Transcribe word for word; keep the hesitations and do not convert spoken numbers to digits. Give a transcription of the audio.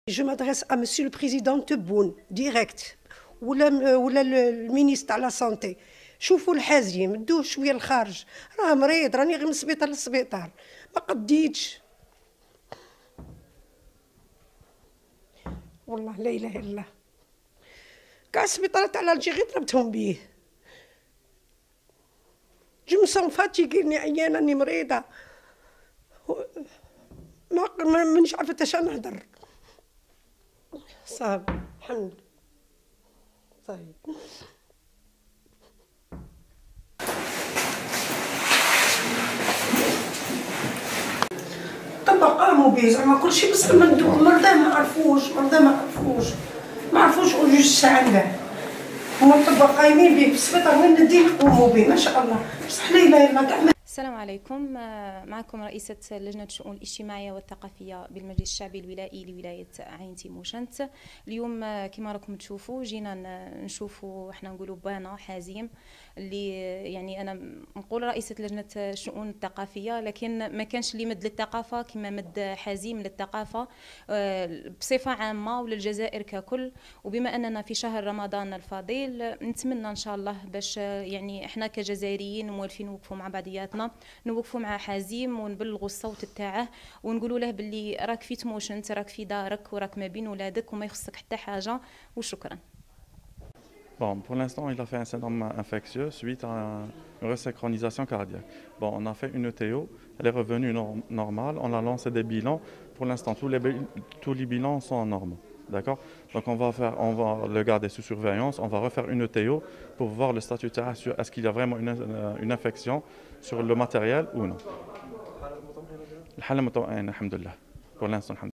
Je m'adresse à Monsieur le Président Tebboune direct ولا ولا المينيستر تاع لا سونتي. شوفوا الحازم دوه شويه للخارج، راه مريض، راني غير من السبيطار للسبيطار ما قديتش. والله لا اله الا الله، كاع السبيطارات تاع الجيري ضربتهم بيه. جو مسون فاتيكي، راني عيانه، راني مريضه، ما مانيش عارفه اش نهضر. صافي الحمد لله. طيب طبق قاموا به زعما كلشي، بس المندوب مرضى ما عرفوش، مرضى ما عرفوش ما عرفوش جوج ساعات كاع هما الطباق قايمين به في السبيطار، وين نديه يقوموا به ما شاء الله، بصح لا اله الا الله. السلام عليكم، معكم رئيسة لجنة الشؤون الاجتماعية والثقافية بالمجلس الشعبي الولائي لولاية عين تيموشنت. اليوم كما راكم تشوفوا جينا نشوفوا، احنا نقولوا بانا حازم اللي يعني انا نقول رئيسة لجنة الشؤون الثقافية، لكن ما كانش اللي مد للثقافة كما مد حازم للثقافة بصفة عامة وللجزائر ككل. وبما اننا في شهر رمضان الفضيل نتمنى ان شاء الله باش يعني احنا كجزائريين موالفين نوقفوا مع بعضياتنا، نوقفوا مع حازم ونبلغوا الصوت تاعه ونقولوا له باللي راك في تموشنت، راك في دارك وراك ما بين ولادك وما يخصك حتى حاجه. وشكرا. Bon, pour l'instant, il a fait un syndrome infectieux suite à une resynchronisation cardiaque. Bon, on a fait une E T O, elle est revenue norm normale, on a lancé des bilans. Pour l'instant, tous les, tous les bilans sont normaux. D'accord? Donc on va, faire, on va le garder sous surveillance, on va refaire une E T O pour voir le statut de sur est-ce qu'il y a vraiment une, une infection sur le matériel ou non. الحالة مطمئنة الحمد لله. Pour l'instant,